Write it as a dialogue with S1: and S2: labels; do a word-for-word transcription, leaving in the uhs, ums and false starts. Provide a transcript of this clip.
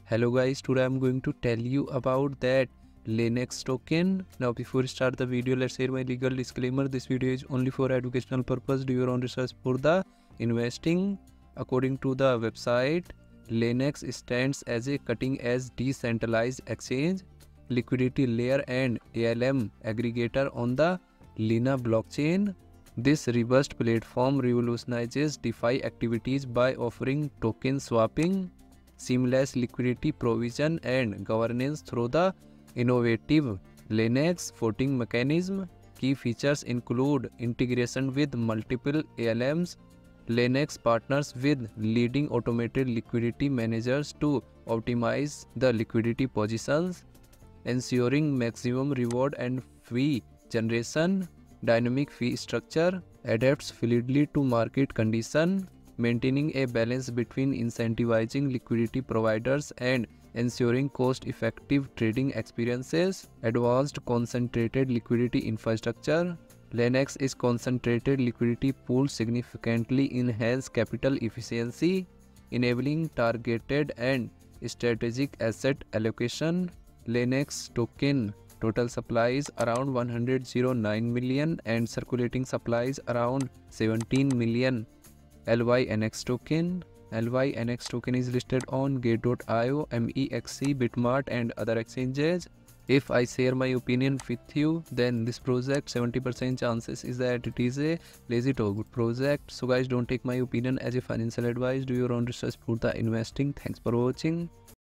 S1: Hello guys, today I'm going to tell you about that Linux token. Now before we start the video, let's share my legal disclaimer. This video is only for educational purpose. Do your own research for the investing. According to the website, Linux stands as a cutting-edge decentralized exchange, liquidity layer and A L M aggregator on the Luna blockchain. This robust platform revolutionizes DeFi activities by offering token swapping, seamless liquidity provision and governance through the innovative Linux voting mechanism. Key features include integration with multiple A L Ms. Linux partners with leading automated liquidity managers to optimize the liquidity positions, ensuring maximum reward and fee generation. Dynamic fee structure adapts fluidly to market conditions, maintaining a balance between incentivizing liquidity providers and ensuring cost-effective trading experiences. Advanced concentrated liquidity infrastructure. Linux is concentrated liquidity pool significantly enhance capital efficiency, enabling targeted and strategic asset allocation. Linux token total supplies around one hundred nine million and circulating supplies around seventeen million. L Y N X token. L Y N X token is listed on Gate dot i o, M E X C, Bitmart and other exchanges. If I share my opinion with you, then this project seventy percent chances is that it is a legit or good project. So guys, don't take my opinion as a financial advice. Do your own research for the investing. Thanks for watching.